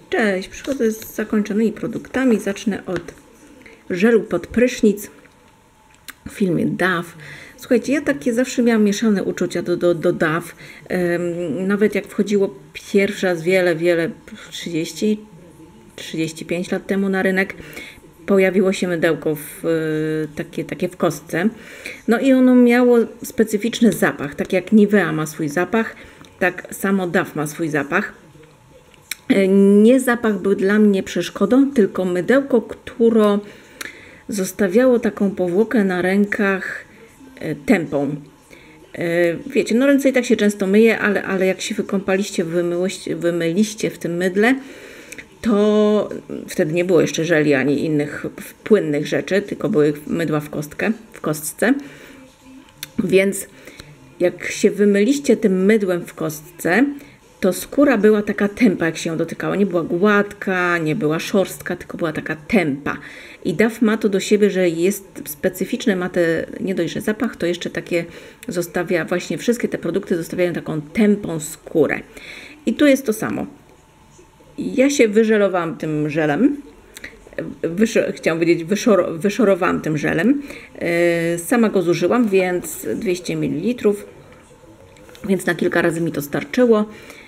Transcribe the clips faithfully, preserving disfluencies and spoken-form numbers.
Cześć, przychodzę z zakończonymi produktami. Zacznę od żelu pod prysznic w filmie Dove. Słuchajcie, ja takie zawsze miałam mieszane uczucia do, do, do Dove. Um, nawet jak wchodziło pierwszy raz wiele, wiele, trzydzieści, trzydzieści pięć lat temu na rynek, pojawiło się mydełko w, takie, takie w kostce. No i ono miało specyficzny zapach. Tak jak Nivea ma swój zapach, tak samo Dove ma swój zapach. Nie zapach był dla mnie przeszkodą, tylko mydełko, które zostawiało taką powłokę na rękach tępą. Wiecie, no ręce i tak się często myje, ale, ale jak się wykąpaliście, wymyliście, wymyliście w tym mydle, to wtedy nie było jeszcze żeli ani innych płynnych rzeczy, tylko były mydła w kostkę, w kostce. Więc jak się wymyliście tym mydłem w kostce, to skóra była taka tępa, jak się ją dotykało. Nie była gładka, nie była szorstka, tylko była taka tępa. I Dove ma to do siebie, że jest specyficzny, ma te, nie dość, że zapach, to jeszcze takie zostawia, właśnie wszystkie te produkty zostawiają taką tępą skórę. I tu jest to samo. Ja się wyżelowałam tym żelem. Wysz, chciałam powiedzieć, wyszor, wyszorowałam tym żelem. Yy, sama go zużyłam, więc dwieście mililitrów. Więc na kilka razy mi to starczyło.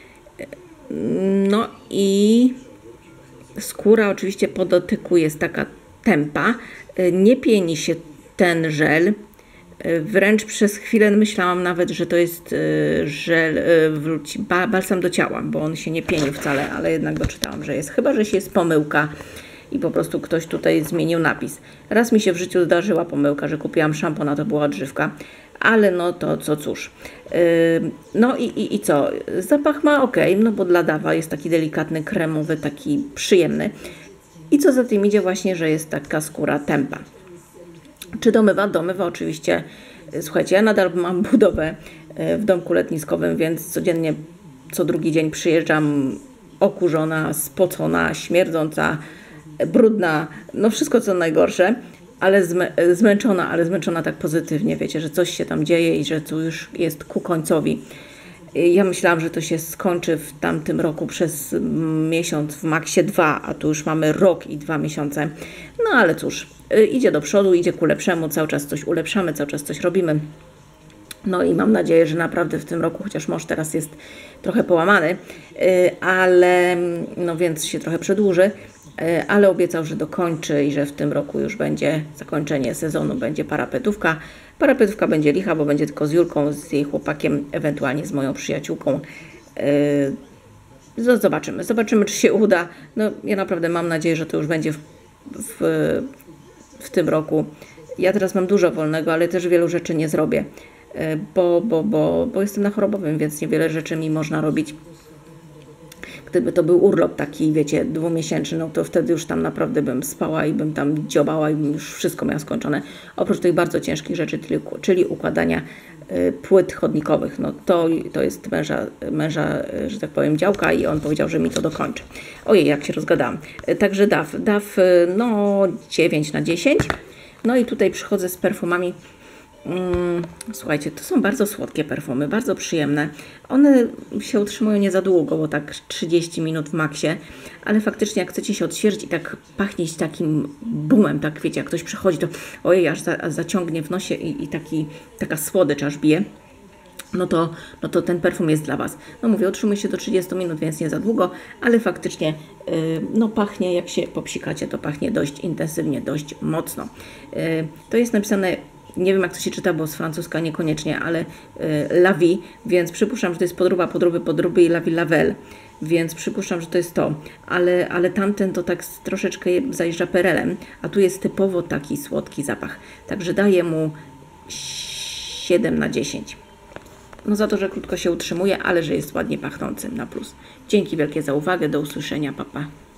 No i skóra oczywiście po dotyku jest taka tępa. Nie pieni się ten żel. Wręcz przez chwilę myślałam nawet, że to jest żel, balsam do ciała, bo on się nie pieni wcale, ale jednak doczytałam, że jest. Chyba że się jest pomyłka i po prostu ktoś tutaj zmienił napis. Raz mi się w życiu zdarzyła pomyłka, że kupiłam szampon, a to była odżywka. Ale no to co cóż. Yy, no i, i, i co? Zapach ma ok, no bo dla Dawa jest taki delikatny, kremowy, taki przyjemny. I co za tym idzie właśnie, że jest taka skóra tępa. Czy domywa? Domywa oczywiście. Słuchajcie, ja nadal mam budowę w domku letniskowym, więc codziennie, co drugi dzień przyjeżdżam okurzona, spocona, śmierdząca, brudna, no wszystko co najgorsze. Ale zmęczona, ale zmęczona tak pozytywnie, wiecie, że coś się tam dzieje i że to już jest ku końcowi. Ja myślałam, że to się skończy w tamtym roku przez miesiąc, w maksie dwa, a tu już mamy rok i dwa miesiące. No ale cóż, idzie do przodu, idzie ku lepszemu, cały czas coś ulepszamy, cały czas coś robimy. No i mam nadzieję, że naprawdę w tym roku, chociaż mąż teraz jest trochę połamany, ale no więc się trochę przedłuży, ale obiecał, że dokończy i że w tym roku już będzie zakończenie sezonu, będzie parapetówka. Parapetówka będzie licha, bo będzie tylko z Julką, z jej chłopakiem, ewentualnie z moją przyjaciółką. Zobaczymy, zobaczymy, czy się uda. No ja naprawdę mam nadzieję, że to już będzie w, w, w tym roku. Ja teraz mam dużo wolnego, ale też wielu rzeczy nie zrobię, bo, bo, bo, bo jestem na chorobowym, więc niewiele rzeczy mi można robić. Gdyby to był urlop taki, wiecie, dwumiesięczny, no to wtedy już tam naprawdę bym spała i bym tam dziobała i bym już wszystko miała skończone. Oprócz tych bardzo ciężkich rzeczy, czyli układania y, płyt chodnikowych. No to, to jest męża, męża, że tak powiem, działka i on powiedział, że mi to dokończy. Ojej, jak się rozgadałam. Także Dove, Dove, no dziewięć na dziesięć. No i tutaj przychodzę z perfumami. Mm, słuchajcie, to są bardzo słodkie perfumy, bardzo przyjemne. One się utrzymują nie za długo, bo tak trzydzieści minut w maksie, ale faktycznie jak chcecie się odświeżyć i tak pachnieć takim boomem, tak wiecie, jak ktoś przychodzi, to ojej, aż, za, aż zaciągnie w nosie i, i taki, taka słodycz aż bije. No to, no to ten perfum jest dla Was. No mówię, utrzymuje się do trzydziestu minut, więc nie za długo, ale faktycznie yy, no pachnie, jak się popsikacie, to pachnie dość intensywnie, dość mocno. Yy, to jest napisane, nie wiem jak to się czyta, bo z francuska niekoniecznie, ale yy, La Vie, więc przypuszczam, że to jest podróba, podróby, podróby i La Vie Lavelle, więc przypuszczam, że to jest to, ale, ale tamten to tak troszeczkę zajeżdża perelem, a tu jest typowo taki słodki zapach, także daję mu siedem na dziesięć. No za to, że krótko się utrzymuje, ale że jest ładnie pachnącym na plus. Dzięki wielkie za uwagę, do usłyszenia, pa pa.